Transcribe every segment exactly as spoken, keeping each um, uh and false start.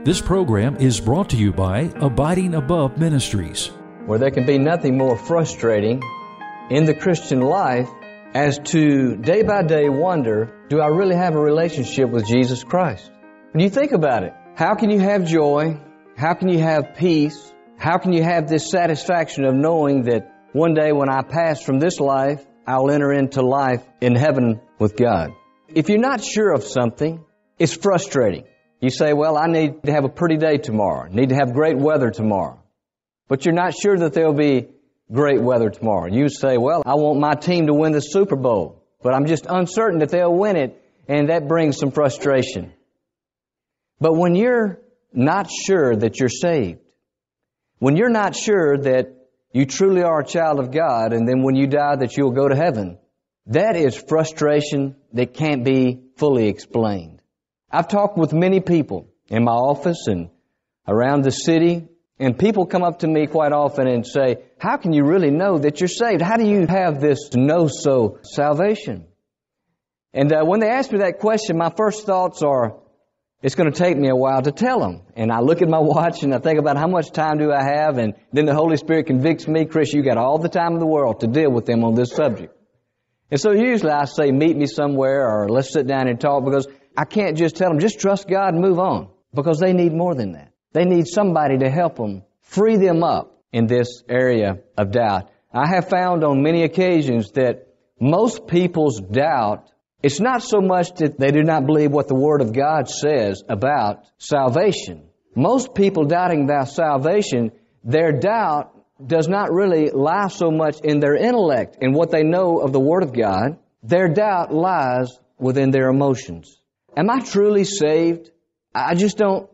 This program is brought to you by Abiding Above Ministries. Where there can be nothing more frustrating in the Christian life as to day by day wonder, do I really have a relationship with Jesus Christ? When you think about it, how can you have joy? How can you have peace? How can you have this satisfaction of knowing that one day when I pass from this life, I'll enter into life in heaven with God? If you're not sure of something, it's frustrating. You say, well, I need to have a pretty day tomorrow. Need to have great weather tomorrow. But you're not sure that there'll be great weather tomorrow. You say, well, I want my team to win the Super Bowl, but I'm just uncertain that they'll win it, and that brings some frustration. But when you're not sure that you're saved, when you're not sure that you truly are a child of God, and then when you die that you'll go to heaven, that is frustration that can't be fully explained. I've talked with many people in my office and around the city, and people come up to me quite often and say, how can you really know that you're saved? How do you have this know-so salvation? And uh, when they ask me that question, my first thoughts are, it's going to take me a while to tell them. And I look at my watch and I think about how much time do I have, and then the Holy Spirit convicts me, Chris, you got all the time in the world to deal with them on this subject. And so usually I say, meet me somewhere, or let's sit down and talk, because I can't just tell them, just trust God and move on, because they need more than that. They need somebody to help them, free them up in this area of doubt. I have found on many occasions that most people's doubt, it's not so much that they do not believe what the Word of God says about salvation. Most people doubting about salvation, their doubt does not really lie so much in their intellect and what they know of the Word of God. Their doubt lies within their emotions. Am I truly saved? I just don't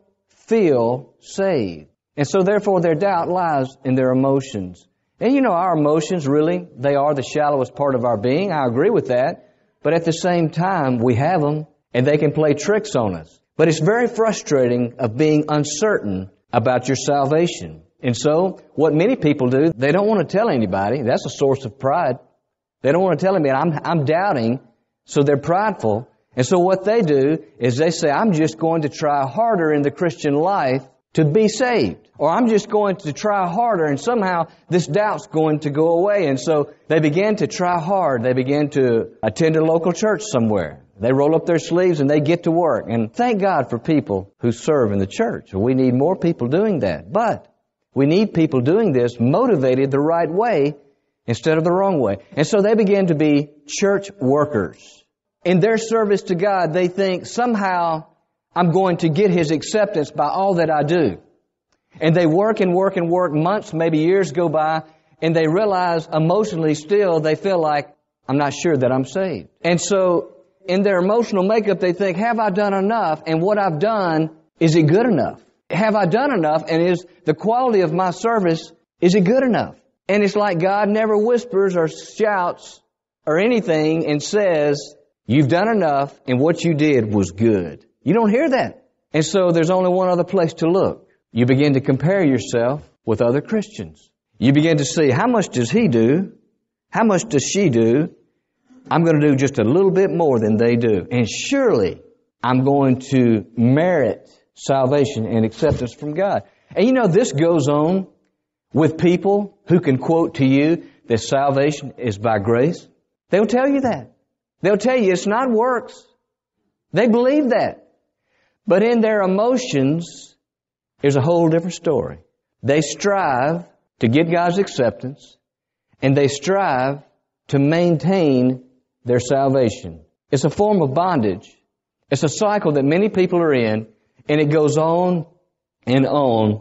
feel saved. And so therefore their doubt lies in their emotions. And you know, our emotions really, they are the shallowest part of our being. I agree with that. But at the same time, we have them and they can play tricks on us. But it's very frustrating of being uncertain about your salvation. And so what many people do, they don't want to tell anybody. That's a source of pride. They don't want to tell anybody, I'm, I'm doubting, so they're prideful. And so what they do is they say, I'm just going to try harder in the Christian life to be saved. Or I'm just going to try harder and somehow this doubt's going to go away. And so they begin to try hard. They begin to attend a local church somewhere. They roll up their sleeves and they get to work. And thank God for people who serve in the church. We need more people doing that. But we need people doing this motivated the right way instead of the wrong way. And so they begin to be church workers. In their service to God, they think somehow I'm going to get His acceptance by all that I do. And they work and work and work, months, maybe years go by, and they realize emotionally still they feel like I'm not sure that I'm saved. And so in their emotional makeup, they think, have I done enough? And what I've done, is it good enough? Have I done enough? And is the quality of my service, is it good enough? And it's like God never whispers or shouts or anything and says, you've done enough and what you did was good. You don't hear that. And so there's only one other place to look. You begin to compare yourself with other Christians. You begin to see, how much does he do? How much does she do? I'm going to do just a little bit more than they do. And surely I'm going to merit salvation and acceptance from God. And you know, this goes on with people who can quote to you that salvation is by grace. They'll tell you that. They'll tell you it's not works. They believe that. But in their emotions, there's a whole different story. They strive to get God's acceptance, and they strive to maintain their salvation. It's a form of bondage. It's a cycle that many people are in, and it goes on and on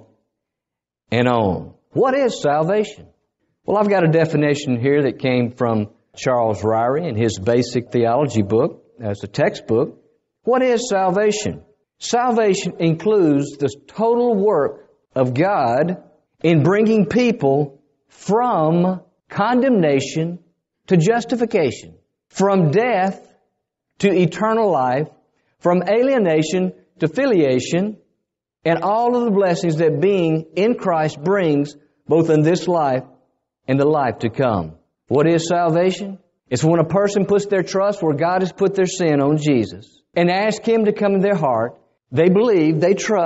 and on. What is salvation? Well, I've got a definition here that came from Charles Ryrie in his basic theology book as a textbook. What is salvation? Salvation includes the total work of God in bringing people from condemnation to justification, from death to eternal life, from alienation to filiation, and all of the blessings that being in Christ brings both in this life and the life to come. What is salvation? It's when a person puts their trust where God has put their sin on Jesus and ask Him to come in their heart. They believe, they trust,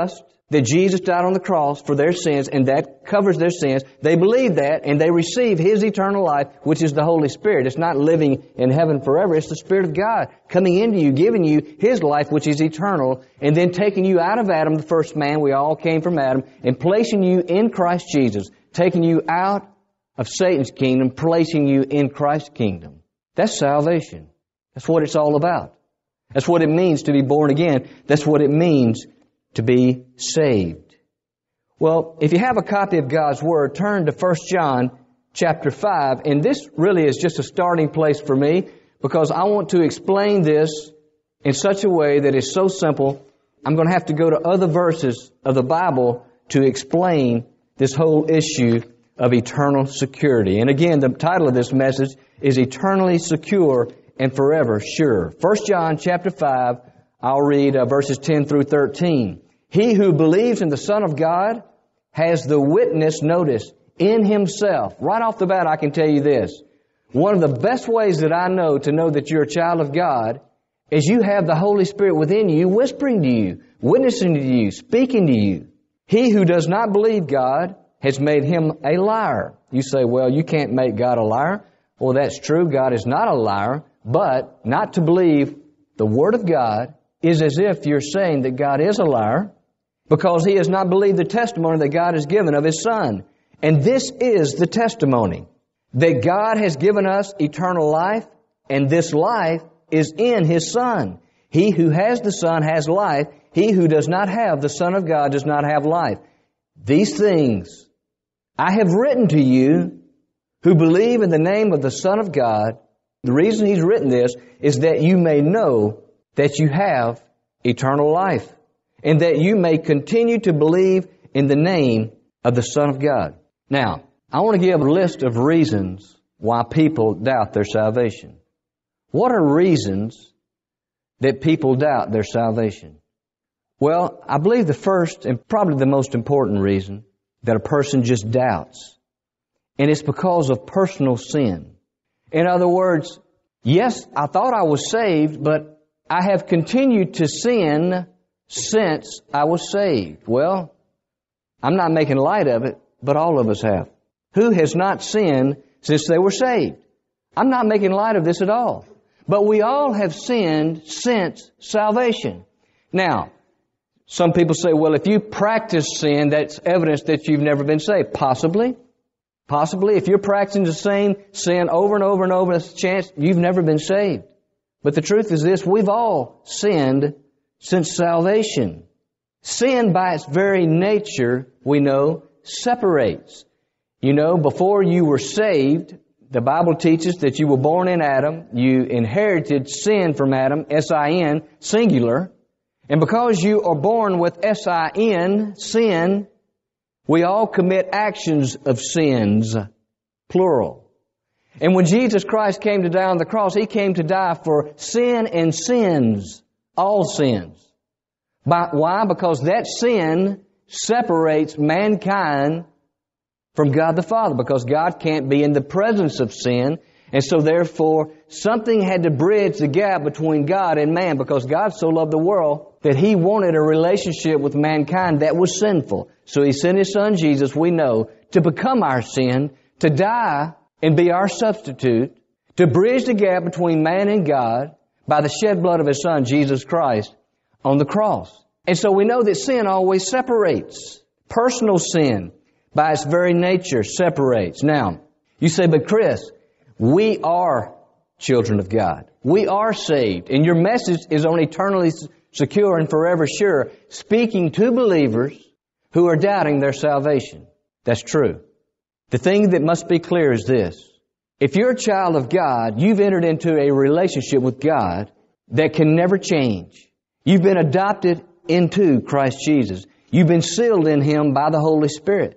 that Jesus died on the cross for their sins, and that covers their sins. They believe that, and they receive His eternal life, which is the Holy Spirit. It's not living in heaven forever. It's the Spirit of God coming into you, giving you His life, which is eternal, and then taking you out of Adam, the first man. We all came from Adam, and placing you in Christ Jesus, taking you out of Satan's kingdom, placing you in Christ's kingdom. That's salvation. That's what it's all about. That's what it means to be born again. That's what it means to be saved. Well, if you have a copy of God's Word, turn to First John chapter five. And this really is just a starting place for me, because I want to explain this in such a way that is so simple. I'm going to have to go to other verses of the Bible to explain this whole issue of eternal security. And again, the title of this message is Eternally Secure and Forever Sure. First John chapter five, I'll read uh, verses ten through thirteen. He who believes in the Son of God has the witness, notice, in himself. Right off the bat, I can tell you this. One of the best ways that I know to know that you're a child of God is you have the Holy Spirit within you, whispering to you, witnessing to you, speaking to you. He who does not believe God has made him a liar. You say, well, you can't make God a liar. Well, that's true. God is not a liar. But not to believe the Word of God is as if you're saying that God is a liar, because he has not believed the testimony that God has given of His Son. And this is the testimony, that God has given us eternal life, and this life is in His Son. He who has the Son has life. He who does not have the Son of God does not have life. These things I have written to you who believe in the name of the Son of God. The reason He's written this is that you may know that you have eternal life, and that you may continue to believe in the name of the Son of God. Now, I want to give a list of reasons why people doubt their salvation. What are reasons that people doubt their salvation? Well, I believe the first and probably the most important reason that a person just doubts, and it's because of personal sin. In other words, yes, I thought I was saved, but I have continued to sin since I was saved. Well, I'm not making light of it, but all of us have. Who has not sinned since they were saved? I'm not making light of this at all. But we all have sinned since salvation. Now, some people say, well, if you practice sin, that's evidence that you've never been saved. Possibly. Possibly, if you're practicing the same sin over and over and over, there's a chance you've never been saved. But the truth is this, we've all sinned since salvation. Sin, by its very nature, we know, separates. You know, before you were saved, the Bible teaches that you were born in Adam, you inherited sin from Adam, S I N, singular. And because you are born with S I N, sin, we all commit actions of sins, plural. And when Jesus Christ came to die on the cross, He came to die for sin and sins, all sins. By, why? Because that sin separates mankind from God the Father, because God can't be in the presence of sin. And so therefore, something had to bridge the gap between God and man, because God so loved the world that He wanted a relationship with mankind that was sinful. So He sent His Son Jesus, we know, to become our sin, to die and be our substitute, to bridge the gap between man and God by the shed blood of His Son, Jesus Christ, on the cross. And so we know that sin always separates. Personal sin, by its very nature, separates. Now, you say, but Chris, we are children of God. We are saved. And your message is on eternally secure and forever sure, speaking to believers who are doubting their salvation. That's true. The thing that must be clear is this. If you're a child of God, you've entered into a relationship with God that can never change. You've been adopted into Christ Jesus. You've been sealed in Him by the Holy Spirit.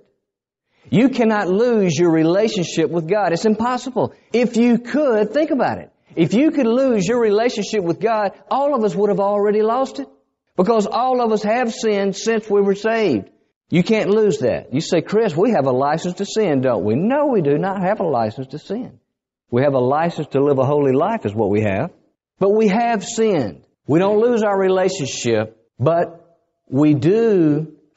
You cannot lose your relationship with God. It's impossible. If you could, think about it. If you could lose your relationship with God, all of us would have already lost it. Because all of us have sinned since we were saved. You can't lose that. You say, Chris, we have a license to sin, don't we? No, we do not have a license to sin. We have a license to live a holy life is what we have. But we have sinned. We don't lose our relationship, but we do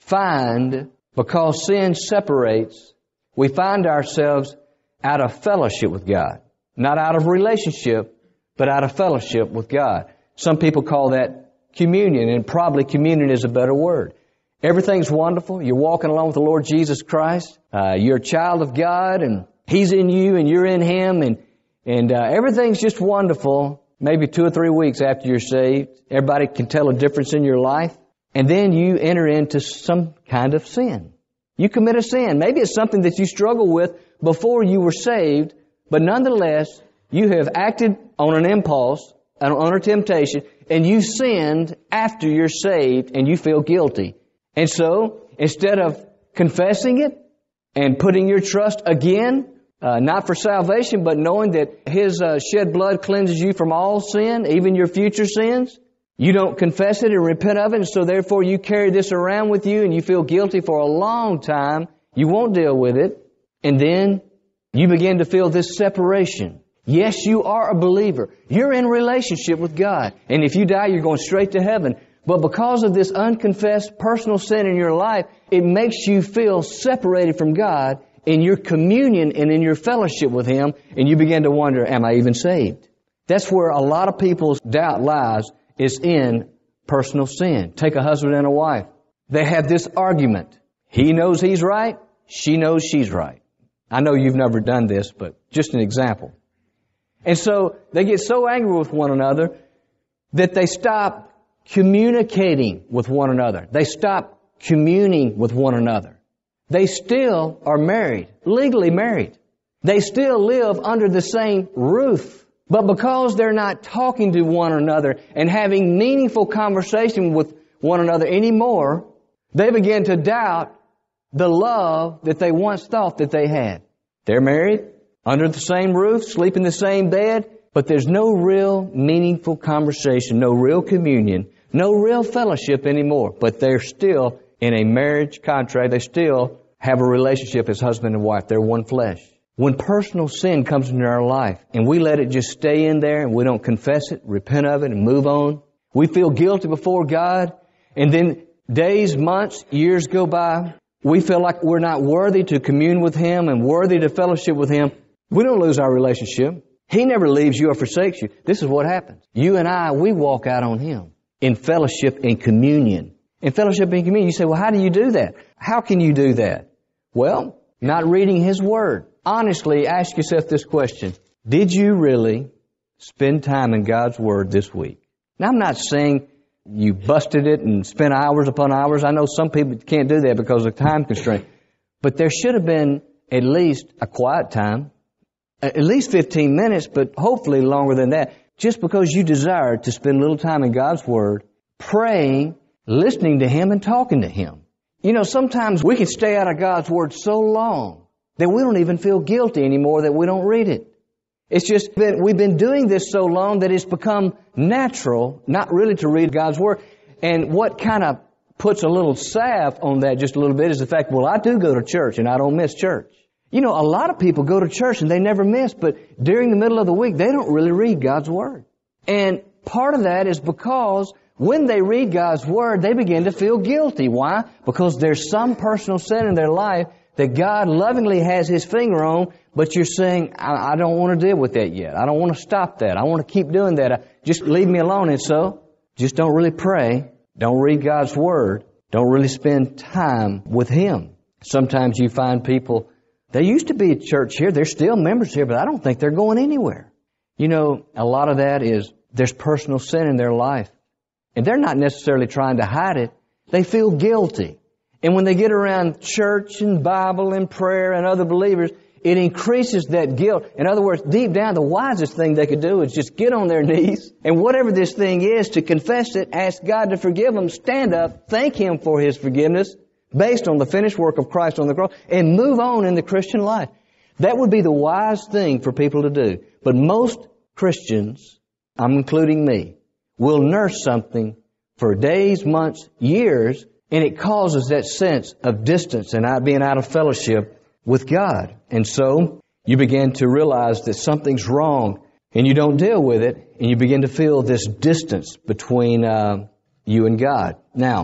find, because sin separates, we find ourselves out of fellowship with God. Not out of relationship, but out of fellowship with God. Some people call that communion, and probably communion is a better word. Everything's wonderful. You're walking along with the Lord Jesus Christ. Uh, you're a child of God, and He's in you, and you're in Him, and and uh, everything's just wonderful. Maybe two or three weeks after you're saved, everybody can tell a difference in your life, and then you enter into some kind of sin. You commit a sin. Maybe it's something that you struggled with before you were saved, but nonetheless, you have acted on an impulse, on a temptation, and you sinned after you're saved, and you feel guilty. And so, instead of confessing it and putting your trust again, uh, not for salvation, but knowing that His uh, shed blood cleanses you from all sin, even your future sins, you don't confess it and repent of it, and so therefore you carry this around with you, and you feel guilty for a long time. You won't deal with it, and then you begin to feel this separation. Yes, you are a believer. You're in relationship with God. And if you die, you're going straight to heaven. But because of this unconfessed personal sin in your life, it makes you feel separated from God in your communion and in your fellowship with Him. And you begin to wonder, am I even saved? That's where a lot of people's doubt lies, is in personal sin. Take a husband and a wife. They have this argument. He knows he's right. She knows she's right. I know you've never done this, but just an example. And so they get so angry with one another that they stop communicating with one another. They stop communing with one another. They still are married, legally married. They still live under the same roof. But because they're not talking to one another and having meaningful conversation with one another anymore, they begin to doubt the love that they once thought that they had. They're married, under the same roof, sleep in the same bed, but there's no real meaningful conversation, no real communion, no real fellowship anymore. But they're still in a marriage contract. They still have a relationship as husband and wife. They're one flesh. When personal sin comes into our life and we let it just stay in there and we don't confess it, repent of it, and move on, we feel guilty before God, and then days, months, years go by, we feel like we're not worthy to commune with Him and worthy to fellowship with Him. We don't lose our relationship. He never leaves you or forsakes you. This is what happens. You and I, we walk out on Him in fellowship and communion. In fellowship and communion, you say, well, how do you do that? How can you do that? Well, not reading His Word. Honestly, ask yourself this question. Did you really spend time in God's Word this week? Now, I'm not saying you busted it and spent hours upon hours. I know some people can't do that because of time constraint. But there should have been at least a quiet time, at least fifteen minutes, but hopefully longer than that, just because you desire to spend a little time in God's Word, praying, listening to Him, and talking to Him. You know, sometimes we can stay out of God's Word so long that we don't even feel guilty anymore that we don't read it. It's just that we've been doing this so long that it's become natural not really to read God's Word. And what kind of puts a little salve on that just a little bit is the fact, well, I do go to church and I don't miss church. You know, a lot of people go to church and they never miss, but during the middle of the week, they don't really read God's Word. And part of that is because when they read God's Word, they begin to feel guilty. Why? Because there's some personal sin in their life that God lovingly has His finger on, but you're saying, I, I don't want to deal with that yet. I don't want to stop that. I want to keep doing that. I, just leave me alone. And so, just don't really pray. Don't read God's Word. Don't really spend time with Him. Sometimes you find people, they used to be at church here. They're still members here, but I don't think they're going anywhere. You know, a lot of that is there's personal sin in their life. And they're not necessarily trying to hide it. They feel guilty. And when they get around church and Bible and prayer and other believers, it increases that guilt. In other words, deep down, the wisest thing they could do is just get on their knees and whatever this thing is, to confess it, ask God to forgive them, stand up, thank Him for His forgiveness based on the finished work of Christ on the cross, and move on in the Christian life. That would be the wise thing for people to do. But most Christians, I'm including me, will nurse something for days, months, years, and it causes that sense of distance and not being out of fellowship with God. And so you begin to realize that something's wrong and you don't deal with it, and you begin to feel this distance between uh, you and God. Now,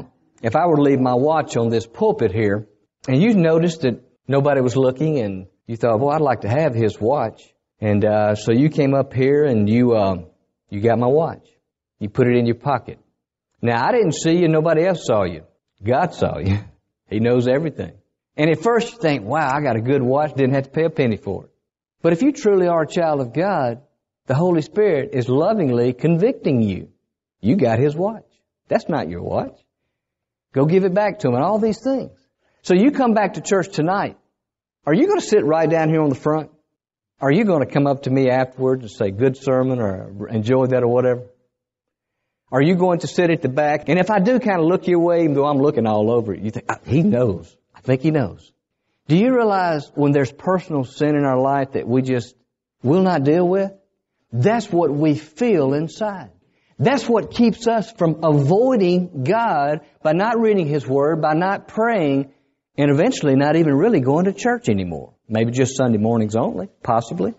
if I were to leave my watch on this pulpit here, and you noticed that nobody was looking, and you thought, well, I'd like to have his watch. And uh, so you came up here and you uh, you got my watch. You put it in your pocket. Now, I didn't see you, nobody else saw you. God saw you. He knows everything. And at first you think, wow, I got a good watch, didn't have to pay a penny for it. But if you truly are a child of God, the Holy Spirit is lovingly convicting you. You got His watch. That's not your watch. Go give it back to Him and all these things. So you come back to church tonight. Are you going to sit right down here on the front? Are you going to come up to me afterwards and say, good sermon, or enjoy that, or whatever? Are you going to sit at the back? And if I do kind of look your way, even though I'm looking all over it, you think, he knows. I think he knows. Do you realize when there's personal sin in our life that we just will not deal with? That's what we feel inside. That's what keeps us from avoiding God by not reading His Word, by not praying, and eventually not even really going to church anymore. Maybe just Sunday mornings only, possibly.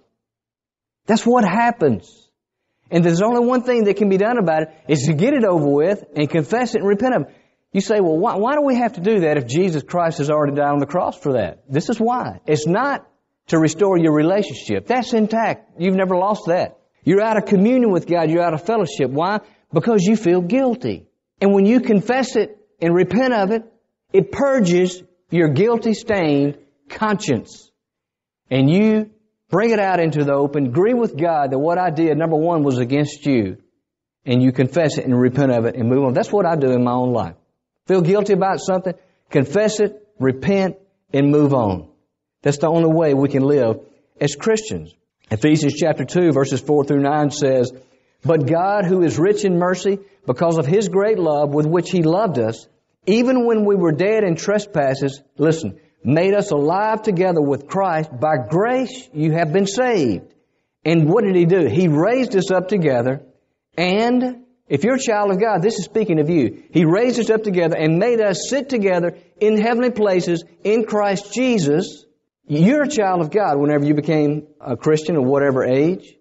That's what happens. And there's only one thing that can be done about it, is to get it over with and confess it and repent of it. You say, well, why, why do we have to do that if Jesus Christ has already died on the cross for that? This is why. It's not to restore your relationship. That's intact. You've never lost that. You're out of communion with God. You're out of fellowship. Why? Because you feel guilty. And when you confess it and repent of it, it purges your guilty, stained conscience. And you bring it out into the open, agree with God that what I did, number one, was against you. And you confess it and repent of it and move on. That's what I do in my own life. Feel guilty about something, confess it, repent, and move on. That's the only way we can live as Christians. Ephesians chapter two, verses four through nine says, but God, who is rich in mercy, because of His great love with which He loved us, even when we were dead in trespasses, listen, made us alive together with Christ. By grace you have been saved. And what did He do? He raised us up together, and if you're a child of God, this is speaking of you. He raised us up together and made us sit together in heavenly places in Christ Jesus. You're a child of God whenever you became a Christian at whatever age.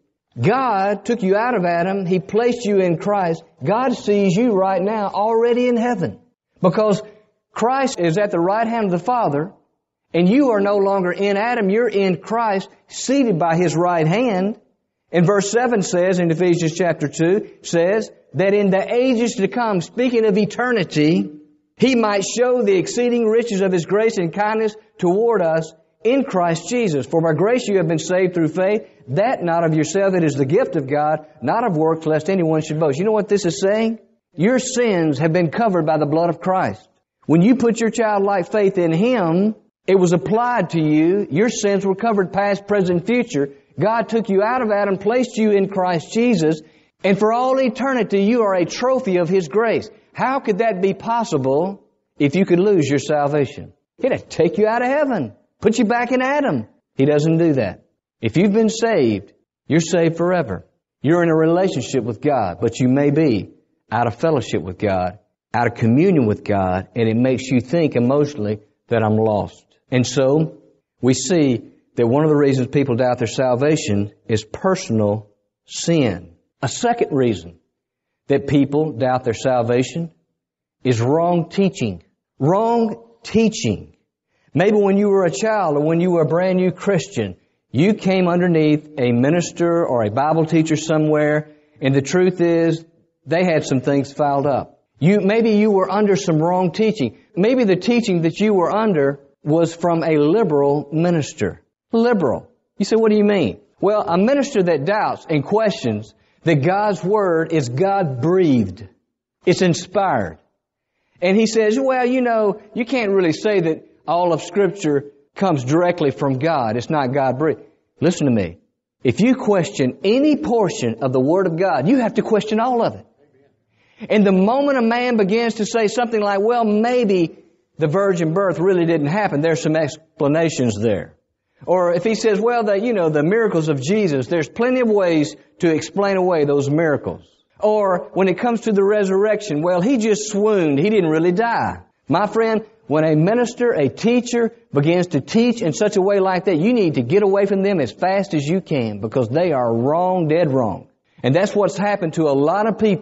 God took you out of Adam. He placed you in Christ. God sees you right now already in heaven. Because Christ is at the right hand of the Father, and you are no longer in Adam. You're in Christ, seated by His right hand. And verse seven says, in Ephesians chapter two, says that in the ages to come, speaking of eternity, He might show the exceeding riches of His grace and kindness toward us in Christ Jesus. For by grace you have been saved through faith, that not of yourself, it is the gift of God, not of works, lest anyone should boast. You know what this is saying? Your sins have been covered by the blood of Christ. When you put your childlike faith in Him, it was applied to you. Your sins were covered past, present, future. God took you out of Adam, placed you in Christ Jesus, and for all eternity you are a trophy of His grace. How could that be possible if you could lose your salvation? He'd have to take you out of heaven, put you back in Adam. He doesn't do that. If you've been saved, you're saved forever. You're in a relationship with God, but you may be out of fellowship with God, out of communion with God, and it makes you think emotionally that I'm lost. And so we see that one of the reasons people doubt their salvation is personal sin. A second reason that people doubt their salvation is wrong teaching. Wrong teaching. Maybe when you were a child or when you were a brand new Christian, you came underneath a minister or a Bible teacher somewhere, and the truth is they had some things fouled up. You, maybe you were under some wrong teaching. Maybe the teaching that you were under was from a liberal minister. Liberal. You say, what do you mean? Well, a minister that doubts and questions that God's Word is God-breathed. It's inspired. And he says, well, you know, you can't really say that all of Scripture comes directly from God. It's not God-breathed. Listen to me. If you question any portion of the Word of God, you have to question all of it. And the moment a man begins to say something like, well, maybe the virgin birth really didn't happen, there's some explanations there. Or if he says, well, the, you know, the miracles of Jesus, there's plenty of ways to explain away those miracles. Or when it comes to the resurrection, well, he just swooned. He didn't really die. My friend, when a minister, a teacher begins to teach in such a way like that, you need to get away from them as fast as you can because they are wrong, dead wrong. And that's what's happened to a lot of people.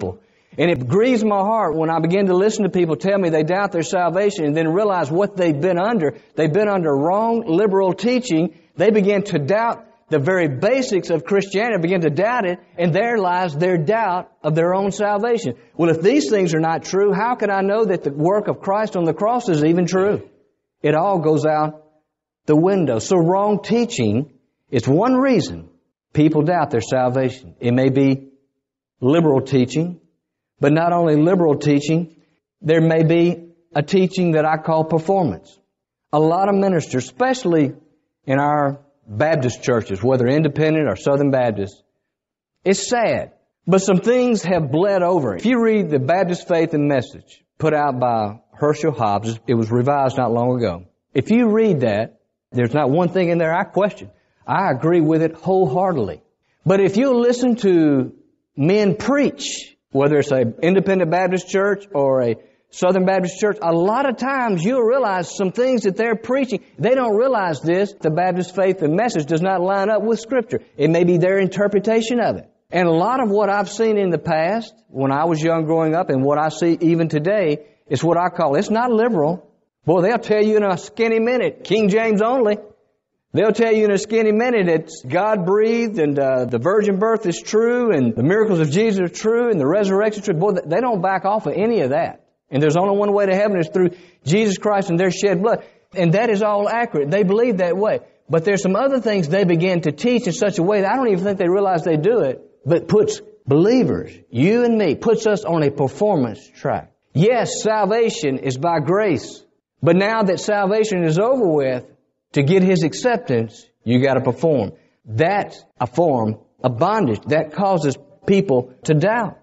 And it grieves my heart when I begin to listen to people tell me they doubt their salvation and then realize what they've been under. They've been under wrong liberal teaching. They begin to doubt the very basics of Christianity, begin to doubt it, and there lies their doubt of their own salvation. Well, if these things are not true, how can I know that the work of Christ on the cross is even true? It all goes out the window. So wrong teaching is one reason people doubt their salvation. It may be liberal teaching, but not only liberal teaching, there may be a teaching that I call performance. A lot of ministers, especially in our Baptist churches, whether independent or Southern Baptist, it's sad. But some things have bled over. If you read the Baptist Faith and Message put out by Herschel Hobbs, it was revised not long ago. If you read that, there's not one thing in there I question. I agree with it wholeheartedly. But if you listen to men preach, whether it's an independent Baptist church or a Southern Baptist church, a lot of times you'll realize some things that they're preaching. They don't realize this. The Baptist Faith and Message does not line up with Scripture. It may be their interpretation of it. And a lot of what I've seen in the past, when I was young growing up, and what I see even today, is what I call, it's not liberal. Boy, they'll tell you in a skinny minute, King James only. They'll tell you in a skinny minute it's God-breathed and uh, the virgin birth is true and the miracles of Jesus are true and the resurrection is true. Boy, they don't back off of any of that. And there's only one way to heaven is through Jesus Christ and their shed blood. And that is all accurate. They believe that way. But there's some other things they begin to teach in such a way that I don't even think they realize they do it, but puts believers, you and me, puts us on a performance track. Yes, salvation is by grace. But now that salvation is over with, to get His acceptance, you got to perform. That's a form of bondage. That causes people to doubt.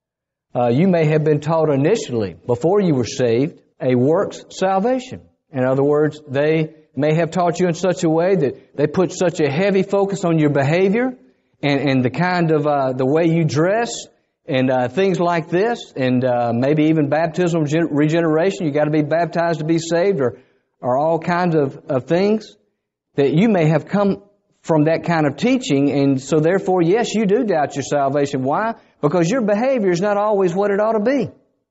Uh, you may have been taught initially, before you were saved, a works salvation. In other words, they may have taught you in such a way that they put such a heavy focus on your behavior and, and the kind of, uh, the way you dress and uh, things like this, and uh, maybe even baptismal regeneration. You got to be baptized to be saved, or, or all kinds of, of things that you may have come from that kind of teaching, and so therefore, yes, you do doubt your salvation. Why? Because your behavior is not always what it ought to be.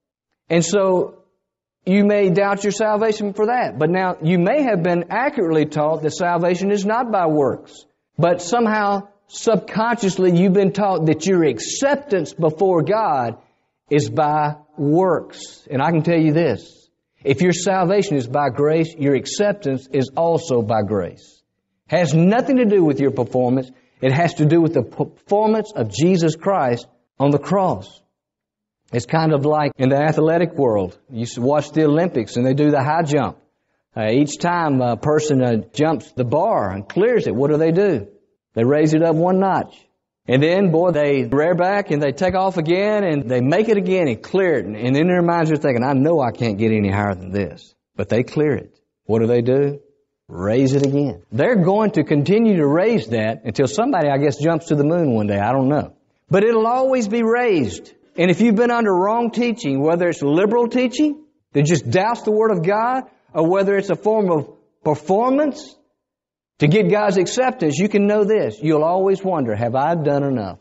And so you may doubt your salvation for that. But now, you may have been accurately taught that salvation is not by works. But somehow, subconsciously, you've been taught that your acceptance before God is by works. And I can tell you this. If your salvation is by grace, your acceptance is also by grace. Has nothing to do with your performance. It has to do with the performance of Jesus Christ on the cross. It's kind of like in the athletic world. You used to watch the Olympics and they do the high jump. Uh, each time a person uh, jumps the bar and clears it, what do they do? They raise it up one notch. And then, boy, they rear back and they take off again and they make it again and clear it. And, and in their minds they're thinking, I know I can't get any higher than this. But they clear it. What do they do? Raise it again. They're going to continue to raise that until somebody, I guess, jumps to the moon one day. I don't know. But it'll always be raised. And if you've been under wrong teaching, whether it's liberal teaching that just doubts the Word of God, or whether it's a form of performance to get God's acceptance, you can know this. You'll always wonder, have I done enough?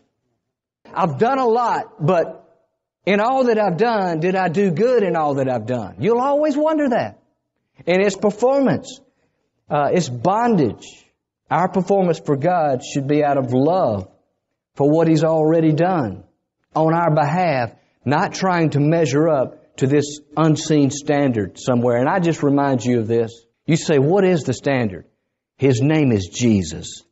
I've done a lot, but in all that I've done, did I do good in all that I've done? You'll always wonder that. And it's performance. Uh, it's bondage. Our performance for God should be out of love for what He's already done on our behalf, not trying to measure up to this unseen standard somewhere. And I just remind you of this. You say, what is the standard? His name is Jesus.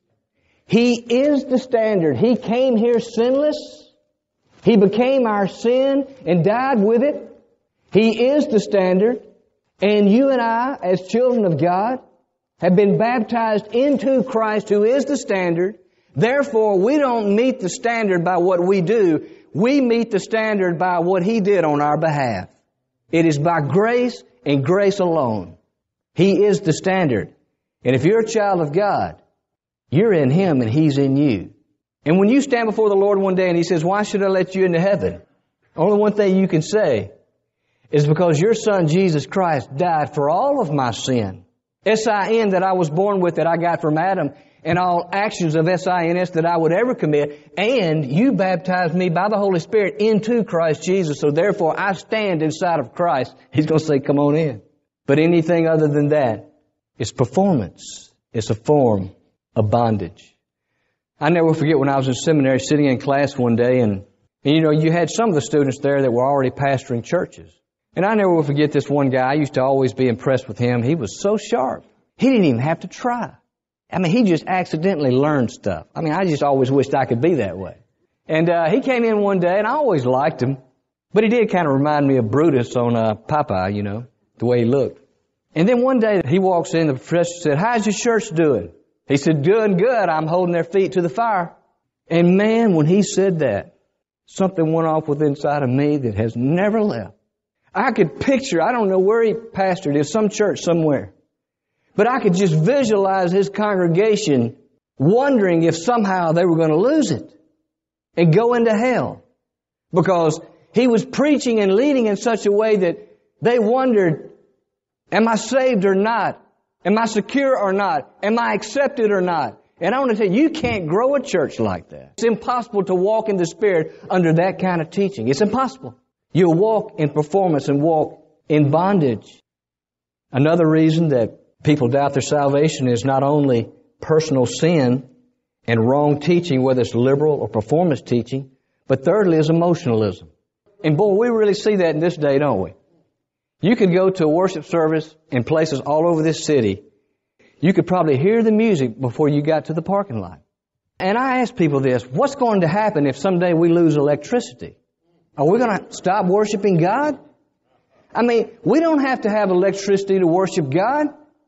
He is the standard. He came here sinless. He became our sin and died with it. He is the standard. And you and I, as children of God, have been baptized into Christ, who is the standard. Therefore, we don't meet the standard by what we do. We meet the standard by what He did on our behalf. It is by grace and grace alone. He is the standard. And if you're a child of God, you're in Him and He's in you. And when you stand before the Lord one day and He says, why should I let you into heaven? Only one thing you can say is because your Son, Jesus Christ, died for all of my sin. S I N that I was born with that I got from Adam, and all actions of S I N S that I would ever commit. And you baptized me by the Holy Spirit into Christ Jesus. So therefore I stand inside of Christ. He's going to say, come on in. But anything other than that is performance. It's a form of bondage. I never forget when I was in seminary sitting in class one day, and, and you know, you had some of the students there that were already pastoring churches. And I never will forget this one guy. I used to always be impressed with him. He was so sharp. He didn't even have to try. I mean, he just accidentally learned stuff. I mean, I just always wished I could be that way. And uh, he came in one day, and I always liked him. But he did kind of remind me of Brutus on uh, Popeye, you know, the way he looked. And then one day he walks in, the professor said, how's your church doing? He said, doing good. I'm holding their feet to the fire. And man, when he said that, something went off within inside of me that has never left. I could picture, I don't know where he pastored, in some church somewhere. But I could just visualize his congregation wondering if somehow they were going to lose it and go into hell. Because he was preaching and leading in such a way that they wondered, am I saved or not? Am I secure or not? Am I accepted or not? And I want to tell you, you can't grow a church like that. It's impossible to walk in the Spirit under that kind of teaching. It's impossible. You'll walk in performance and walk in bondage. Another reason that people doubt their salvation is not only personal sin and wrong teaching, whether it's liberal or performance teaching, but thirdly is emotionalism. And boy, we really see that in this day, don't we? You could go to a worship service in places all over this city. You could probably hear the music before you got to the parking lot. And I ask people this, what's going to happen if someday we lose electricity? Are we going to stop worshiping God? I mean, we don't have to have electricity to worship God.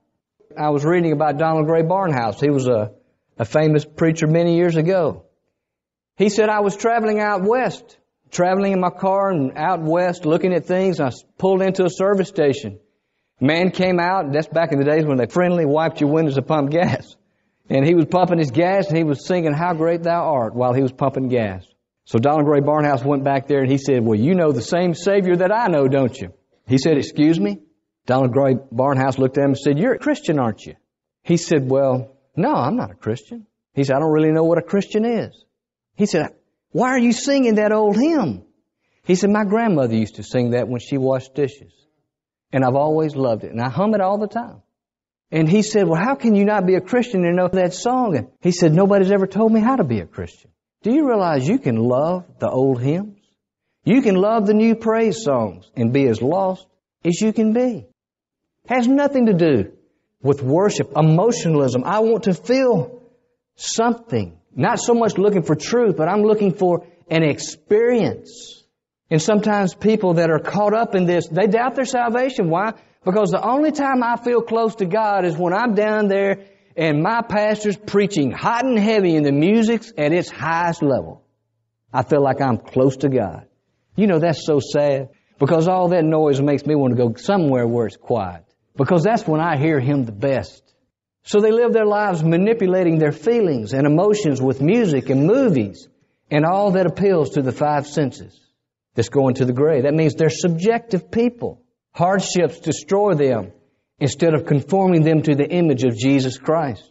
I was reading about Donald Gray Barnhouse. He was a, a famous preacher many years ago. He said, I was traveling out west, traveling in my car and out west looking at things. I pulled into a service station. Man came out, and that's back in the days when they friendly wiped your windows to pump gas. And he was pumping his gas, and he was singing, How Great Thou Art, while he was pumping gas. So Donald Gray Barnhouse went back there, and he said, well, you know the same Savior that I know, don't you? He said, excuse me? Donald Gray Barnhouse looked at him and said, you're a Christian, aren't you? He said, well, no, I'm not a Christian. He said, I don't really know what a Christian is. He said, why are you singing that old hymn? He said, my grandmother used to sing that when she washed dishes. And I've always loved it. And I hum it all the time. And he said, well, how can you not be a Christian and know that song? And he said, nobody's ever told me how to be a Christian. Do you realize you can love the old hymns? You can love the new praise songs and be as lost as you can be. Has nothing to do with worship, emotionalism. I want to feel something. Not so much looking for truth, but I'm looking for an experience. And sometimes people that are caught up in this, they doubt their salvation. Why? Because the only time I feel close to God is when I'm down there and my pastor's preaching hot and heavy and the music's at its highest level. I feel like I'm close to God. You know, that's so sad. Because all that noise makes me want to go somewhere where it's quiet. Because that's when I hear Him the best. So they live their lives manipulating their feelings and emotions with music and movies and all that appeals to the five senses. That's going to the grave. That means they're subjective people. Hardships destroy them instead of conforming them to the image of Jesus Christ.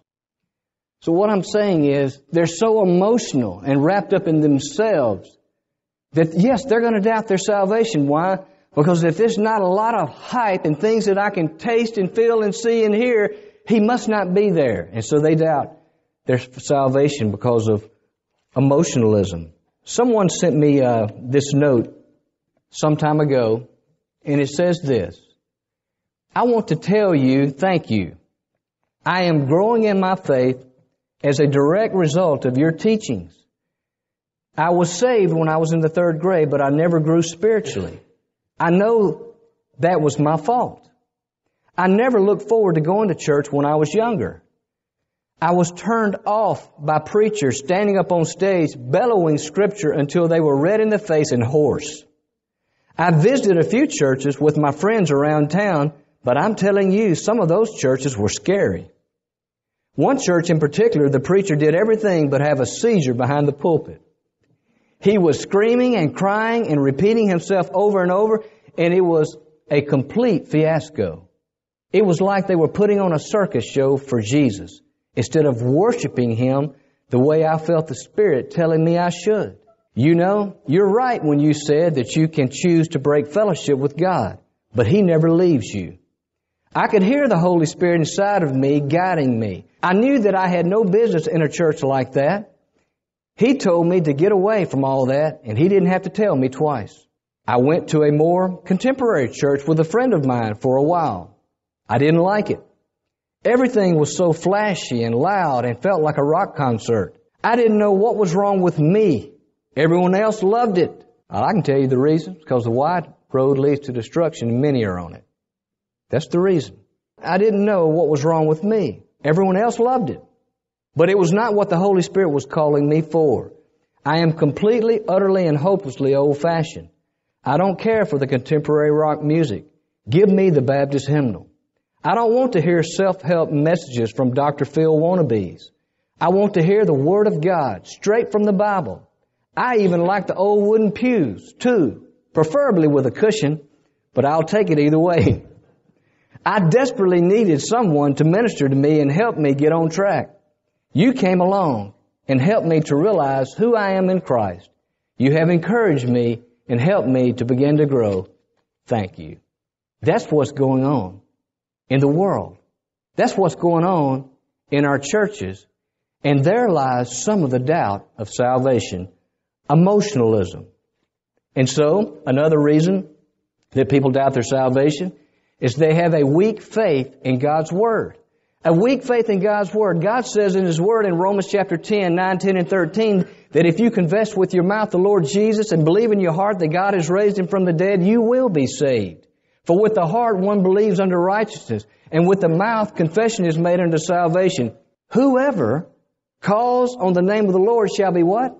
So what I'm saying is they're so emotional and wrapped up in themselves that, yes, they're going to doubt their salvation. Why? Because if there's not a lot of hype and things that I can taste and feel and see and hear, He must not be there. And so they doubt their salvation because of emotionalism. Someone sent me uh, this note some time ago, and it says this. I want to tell you, thank you. I am growing in my faith as a direct result of your teachings. I was saved when I was in the third grade, but I never grew spiritually. I know that was my fault. I never looked forward to going to church when I was younger. I was turned off by preachers standing up on stage bellowing Scripture until they were red in the face and hoarse. I visited a few churches with my friends around town, but I'm telling you, some of those churches were scary. One church in particular, the preacher did everything but have a seizure behind the pulpit. He was screaming and crying and repeating himself over and over, and it was a complete fiasco. It was like they were putting on a circus show for Jesus instead of worshiping Him the way I felt the Spirit telling me I should. You know, you're right when you said that you can choose to break fellowship with God, but He never leaves you. I could hear the Holy Spirit inside of me guiding me. I knew that I had no business in a church like that. He told me to get away from all that, and He didn't have to tell me twice. I went to a more contemporary church with a friend of mine for a while. I didn't like it. Everything was so flashy and loud and felt like a rock concert. I didn't know what was wrong with me. Everyone else loved it. Well, I can tell you the reason. It's because the wide road leads to destruction and many are on it. That's the reason. I didn't know what was wrong with me. Everyone else loved it. But it was not what the Holy Spirit was calling me for. I am completely, utterly, and hopelessly old-fashioned. I don't care for the contemporary rock music. Give me the Baptist hymnal. I don't want to hear self-help messages from Doctor Phil wannabes. I want to hear the Word of God, straight from the Bible. I even like the old wooden pews, too, preferably with a cushion, but I'll take it either way. I desperately needed someone to minister to me and help me get on track. You came along and helped me to realize who I am in Christ. You have encouraged me and helped me to begin to grow. Thank you. That's what's going on in the world. That's what's going on in our churches. And there lies some of the doubt of salvation, emotionalism. And so, another reason that people doubt their salvation is they have a weak faith in God's Word. A weak faith in God's Word. God says in His Word in Romans chapter ten, nine, ten, and thirteen, that if you confess with your mouth the Lord Jesus and believe in your heart that God has raised Him from the dead, you will be saved. For with the heart one believes unto righteousness, and with the mouth confession is made unto salvation. Whoever calls on the name of the Lord shall be what?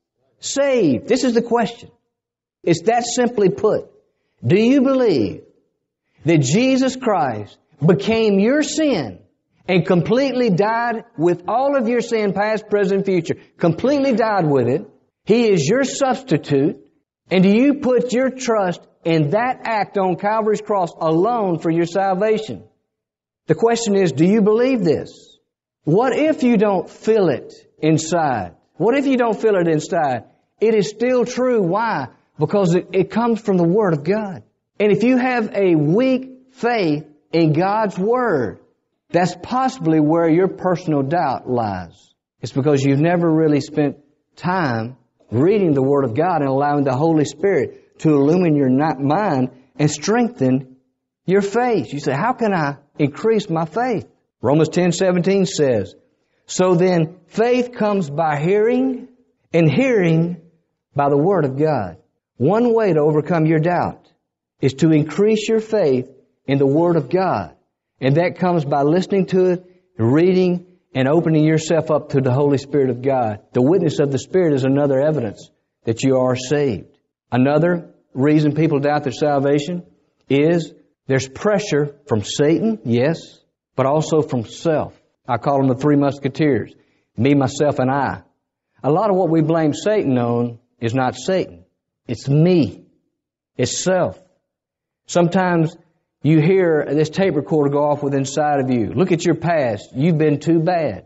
Saved. This is the question. It's that simply put. Do you believe that Jesus Christ became your sin and completely died with all of your sin, past, present, future, completely died with it? He is your substitute. And do you put your trust in that act on Calvary's cross alone for your salvation? The question is, do you believe this? What if you don't feel it inside? What if you don't feel it inside? It is still true. Why? Because it, it comes from the Word of God. And if you have a weak faith in God's Word, that's possibly where your personal doubt lies. It's because you've never really spent time reading the Word of God and allowing the Holy Spirit to illumine your mind and strengthen your faith. You say, how can I increase my faith? Romans ten seventeen says, so then faith comes by hearing, and hearing by the Word of God. One way to overcome your doubt is to increase your faith in the Word of God. And that comes by listening to it, reading, and opening yourself up to the Holy Spirit of God. The witness of the Spirit is another evidence that you are saved. Another reason people doubt their salvation is there's pressure from Satan, yes, but also from self. I call them the three musketeers. Me, myself, and I. A lot of what we blame Satan on is not Satan. It's me. It's self. Sometimes you hear this tape recorder go off with inside of you. Look at your past. You've been too bad.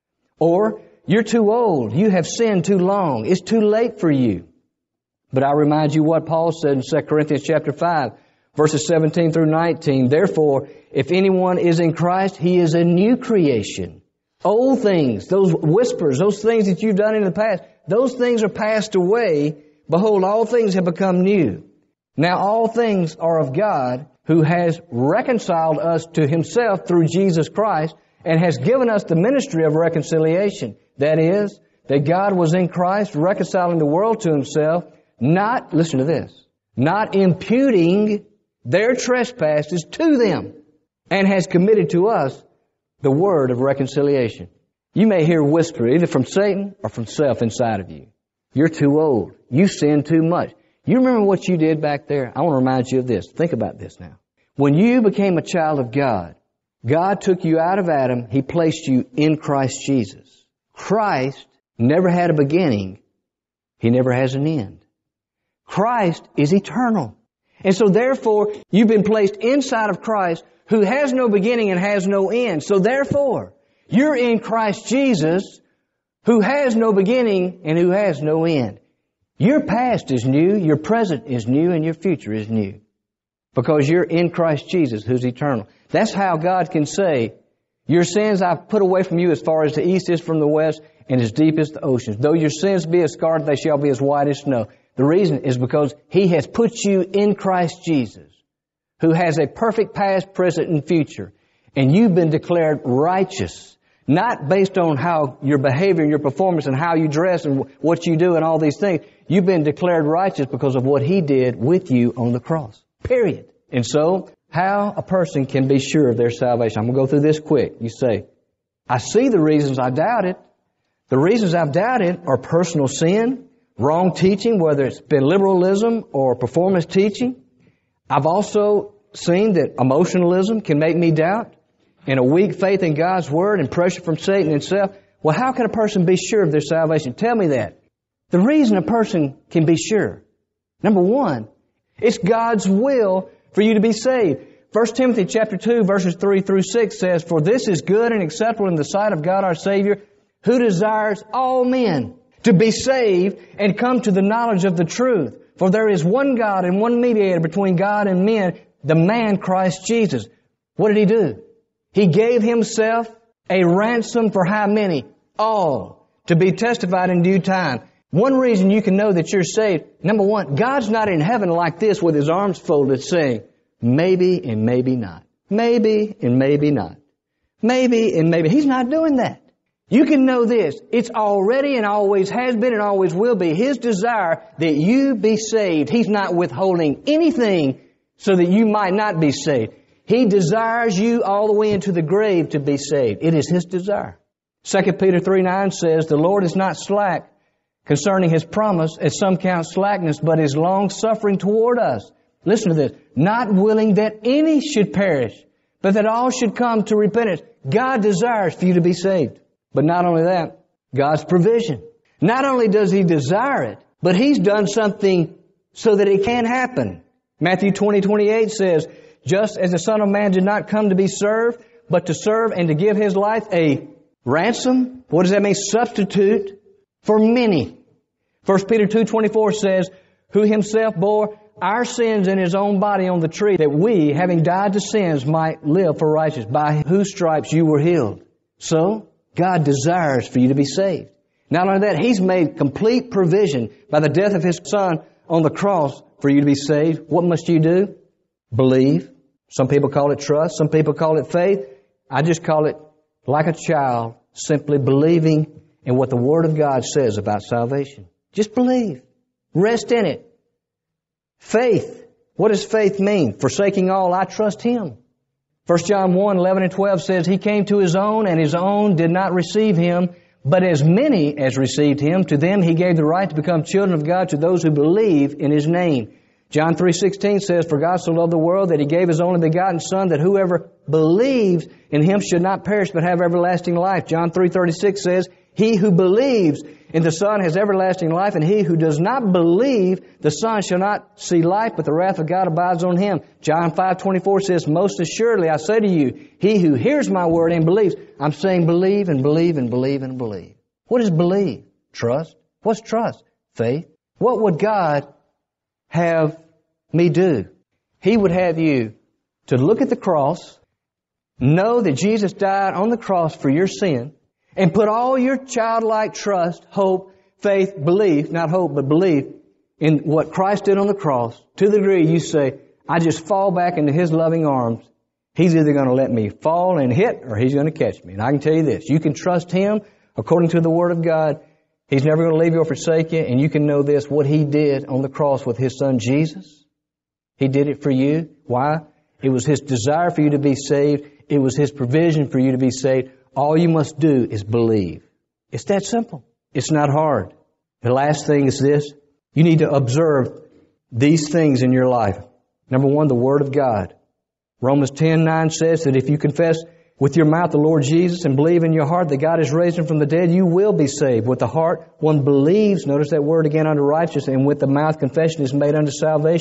Or, you're too old. You have sinned too long. It's too late for you. But I remind you what Paul said in Second Corinthians chapter five, verses seventeen through nineteen. Therefore, if anyone is in Christ, he is a new creation. Old things, those whispers, those things that you've done in the past, those things are passed away. Behold, all things have become new. Now all things are of God, who has reconciled us to Himself through Jesus Christ and has given us the ministry of reconciliation. That is, that God was in Christ reconciling the world to Himself, not, listen to this, not imputing their trespasses to them, and has committed to us the word of reconciliation. You may hear whisper either from Satan or from self inside of you. You're too old. You sin too much. You remember what you did back there? I want to remind you of this. Think about this now. When you became a child of God, God took you out of Adam. He placed you in Christ Jesus. Christ never had a beginning. He never has an end. Christ is eternal. And so therefore, you've been placed inside of Christ, who has no beginning and has no end. So therefore, you're in Christ Jesus, who has no beginning and who has no end. Your past is new, your present is new, and your future is new. Because you're in Christ Jesus, who's eternal. That's how God can say, your sins I've put away from you as far as the east is from the west and as deep as the oceans. Though your sins be as scarlet, they shall be as white as snow. The reason is because He has put you in Christ Jesus, who has a perfect past, present, and future. And you've been declared righteous, not based on how your behavior and your performance and how you dress and what you do and all these things. You've been declared righteous because of what He did with you on the cross. Period. And so, how a person can be sure of their salvation. I'm going to go through this quick. You say, I see the reasons I doubt it. The reasons I've doubted are personal sin, wrong teaching, whether it's been liberalism or performance teaching. I've also seen that emotionalism can make me doubt, and a weak faith in God's Word and pressure from Satan himself. Well, how can a person be sure of their salvation? Tell me that. The reason a person can be sure, number one, it's God's will for you to be saved. First Timothy chapter two, verses three through six says, For this is good and acceptable in the sight of God our Savior, who desires all men to be saved and come to the knowledge of the truth. For there is one God and one mediator between God and men, the man Christ Jesus. What did He do? He gave Himself a ransom for how many? All. To be testified in due time. One reason you can know that you're saved, number one, God's not in heaven like this with His arms folded saying, maybe and maybe not. Maybe and maybe not. Maybe and maybe. He's not doing that. You can know this. It's already and always has been and always will be His desire that you be saved. He's not withholding anything so that you might not be saved. He desires you all the way into the grave to be saved. It is His desire. Second Peter three nine says, The Lord is not slack concerning His promise, as some count slackness, but is long-suffering toward us. Listen to this. Not willing that any should perish, but that all should come to repentance. God desires for you to be saved. But not only that, God's provision. Not only does He desire it, but He's done something so that it can happen. Matthew twenty twenty-eight says, Just as the Son of Man did not come to be served, but to serve and to give His life a ransom. What does that mean? Substitute for many. First Peter two twenty-four says, Who Himself bore our sins in His own body on the tree, that we, having died to sins, might live for righteousness, by whose stripes you were healed. So, God desires for you to be saved. Not only that, He's made complete provision by the death of His Son on the cross for you to be saved. What must you do? Believe. Some people call it trust. Some people call it faith. I just call it, like a child, simply believing in what the Word of God says about salvation. Just believe. Rest in it. Faith. What does faith mean? Forsaking all, I trust Him. First John one eleven and twelve says, He came to His own, and His own did not receive Him. But as many as received Him, to them He gave the right to become children of God, to those who believe in His name. John three sixteen says, For God so loved the world that He gave His only begotten Son, that whoever believes in Him should not perish but have everlasting life. John three thirty-six says, He who believes in the Son has everlasting life, and he who does not believe the Son shall not see life, but the wrath of God abides on him. John five twenty-four says, Most assuredly I say to you, he who hears my word and believes. I'm saying believe and believe and believe and believe. What is believe? Trust. What's trust? Faith. What would God have me do? He would have you to look at the cross, know that Jesus died on the cross for your sin, and put all your childlike trust, hope, faith, belief, not hope, but belief, in what Christ did on the cross, to the degree you say, I just fall back into His loving arms. He's either going to let me fall and hit, or He's going to catch me. And I can tell you this, you can trust Him according to the Word of God. He's never going to leave you or forsake you, and you can know this, what He did on the cross with His Son Jesus. He did it for you. Why? It was His desire for you to be saved. It was His provision for you to be saved. All you must do is believe. It's that simple. It's not hard. The last thing is this. You need to observe these things in your life. Number one, the Word of God. Romans ten nine says that if you confess with your mouth the Lord Jesus and believe in your heart that God has raised Him from the dead, you will be saved. With the heart, one believes, notice that word again, unto righteousness, and with the mouth confession is made unto salvation.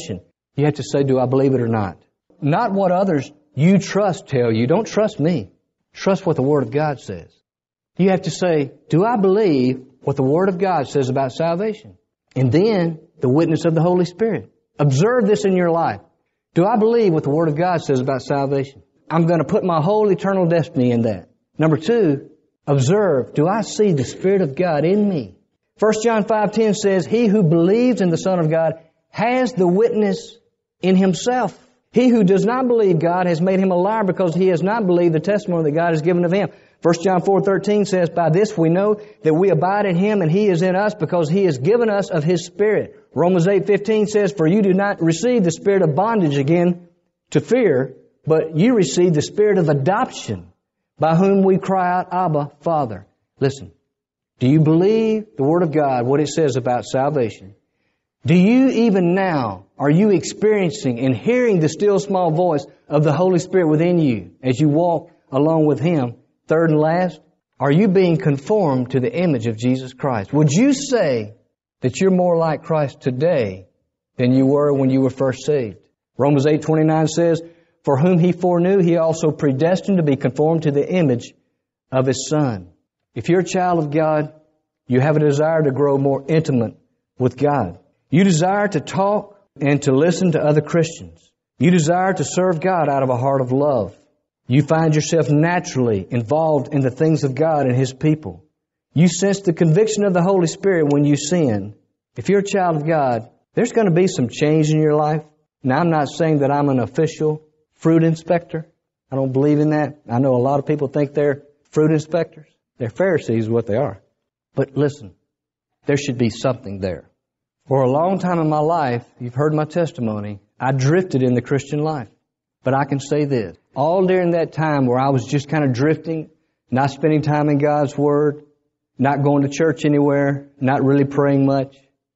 You have to say, do I believe it or not? Not what others you trust tell you. Don't trust me. Trust what the Word of God says. You have to say, do I believe what the Word of God says about salvation? And then the witness of the Holy Spirit. Observe this in your life. Do I believe what the Word of God says about salvation? I'm going to put my whole eternal destiny in that. Number two, observe, do I see the Spirit of God in me? First John five ten says, he who believes in the Son of God has the witness in himself. He who does not believe God has made him a liar because he has not believed the testimony that God has given of him. First John four thirteen says, by this we know that we abide in him and he is in us because he has given us of his Spirit. Romans eight fifteen says, for you do not receive the spirit of bondage again to fear, but you receive the spirit of adoption by whom we cry out, Abba, Father. Listen, do you believe the Word of God, what it says about salvation? Do you even now, are you experiencing and hearing the still small voice of the Holy Spirit within you as you walk along with Him? Third and last, are you being conformed to the image of Jesus Christ? Would you say that you're more like Christ today than you were when you were first saved? Romans eight twenty-nine says, for whom He foreknew, He also predestined to be conformed to the image of His Son. If you're a child of God, you have a desire to grow more intimate with God. You desire to talk and to listen to other Christians. You desire to serve God out of a heart of love. You find yourself naturally involved in the things of God and His people. You sense the conviction of the Holy Spirit when you sin. If you're a child of God, there's going to be some change in your life. Now, I'm not saying that I'm an official fruit inspector. I don't believe in that. I know a lot of people think they're fruit inspectors. They're Pharisees, what they are. But listen, there should be something there. For a long time in my life, you've heard my testimony, I drifted in the Christian life. But I can say this, all during that time where I was just kind of drifting, not spending time in God's Word, not going to church anywhere, not really praying much,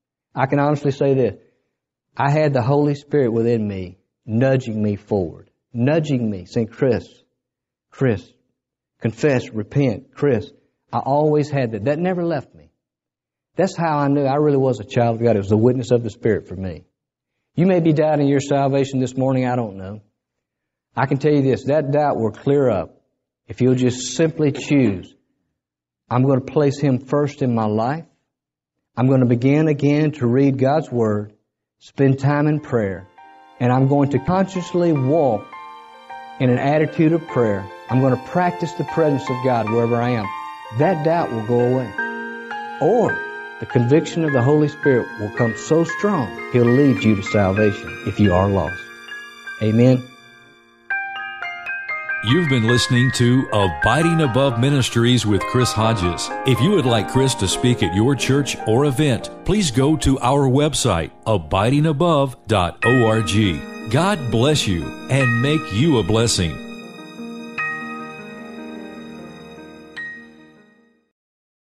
I can honestly say this, I had the Holy Spirit within me, nudging me forward, nudging me, saying, Chris, Chris, confess, repent, Chris. I always had that. That never left me. That's how I knew I really was a child of God. It was the witness of the Spirit for me. You may be doubting your salvation this morning. I don't know. I can tell you this, that doubt will clear up if you'll just simply choose, I'm going to place Him first in my life. I'm going to begin again to read God's Word, spend time in prayer, and I'm going to consciously walk in an attitude of prayer. I'm going to practice the presence of God wherever I am. That doubt will go away. Or the conviction of the Holy Spirit will come so strong, He'll lead you to salvation if you are lost. Amen. You've been listening to Abiding Above Ministries with Chris Hodges. If you would like Chris to speak at your church or event, please go to our website, abiding above dot org. God bless you and make you a blessing.